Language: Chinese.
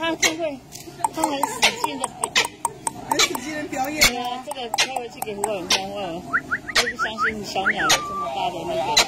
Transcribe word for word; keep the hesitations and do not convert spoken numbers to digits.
他他会，他很使劲的， 很使劲的表演啊！这个拍回去给胡伟文看，胡伟文都不相信小鸟有这么大的那个。